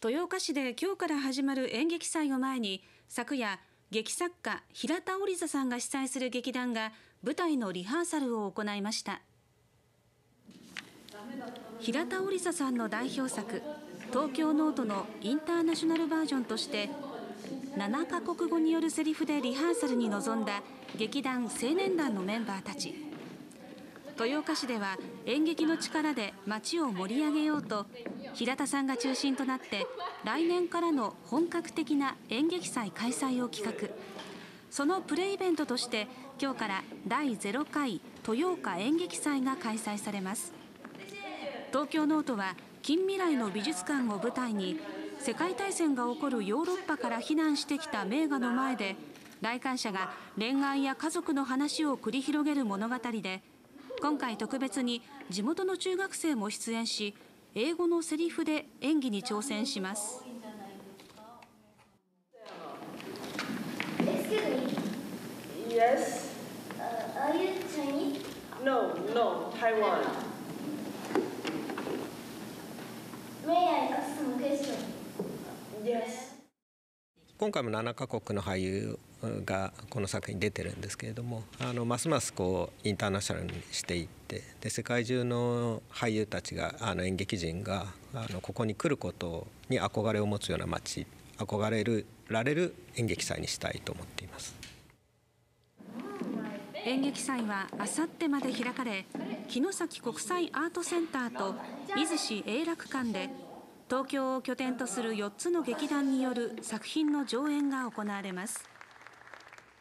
豊岡市で今日から始まる演劇祭を前に、昨夜劇作家平田織座さんが主催する劇団が舞台のリハーサルを行いました。平田織座さんの代表作東京ノートのインターナショナルバージョンとして7カ国語によるセリフでリハーサルに臨んだ劇団青年団のメンバーたち。豊岡市では演劇の力で街を盛り上げようと、平田さんが中心となって来年からの本格的な演劇祭開催を企画。そのプレイベントとして今日から第0回豊岡演劇祭が開催されます。東京ノートは近未来の美術館を舞台に、世界大戦が起こるヨーロッパから避難してきた名画の前で来館者が恋愛や家族の話を繰り広げる物語で、今回特別に地元の中学生も出演し、英語のセリフで演技に挑戦します。 Yes. Are you Chinese? No, Taiwan. May I ask some question? Yes. 今回も7カ国の俳優がこの作品に出てるんですけれども、ますますインターナショナルにしていって、で世界中の俳優たちが演劇人がここに来ることに憧れを持つような街、憧れられる演劇祭にしたいと思っています。 演劇祭はあさってまで開かれ、城崎国際アートセンターと出石永楽館で東京を拠点とする4つの劇団による作品の上演が行われます。